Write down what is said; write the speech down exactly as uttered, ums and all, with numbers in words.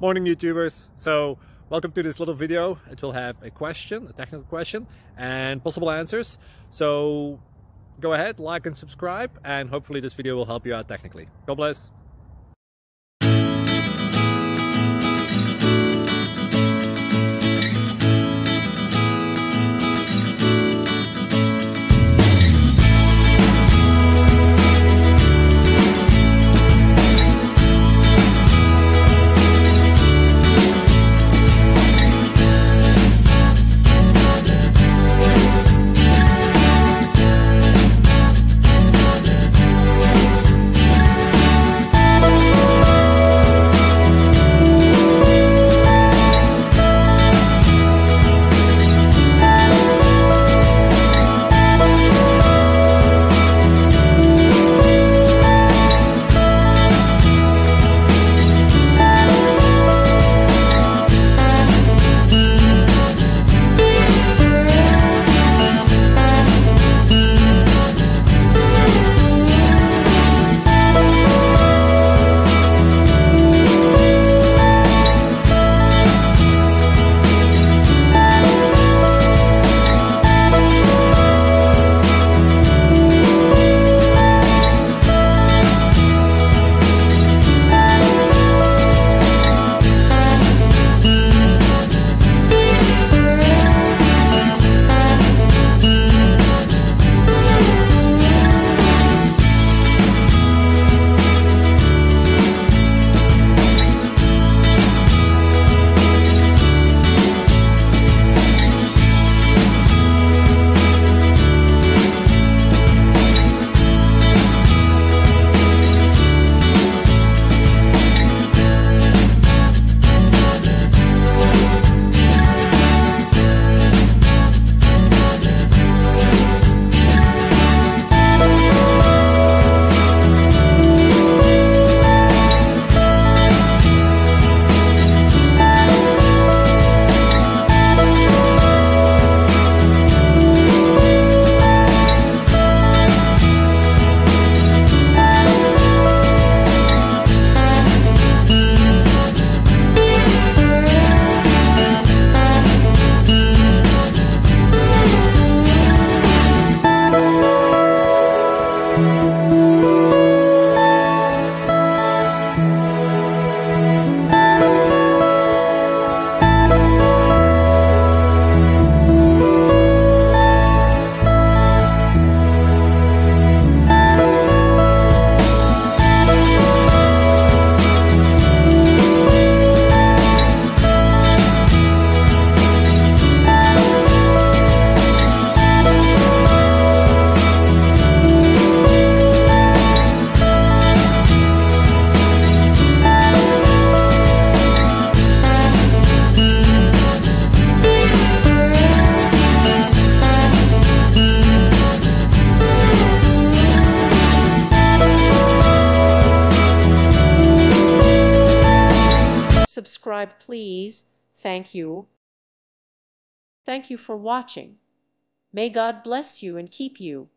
Morning YouTubers. So welcome to this little video. It will have a question, a technical question, and possible answers. So go ahead, like and subscribe, and hopefully this video will help you out technically. God bless. Subscribe, please. Thank you. Thank you for watching. May God bless you and keep you.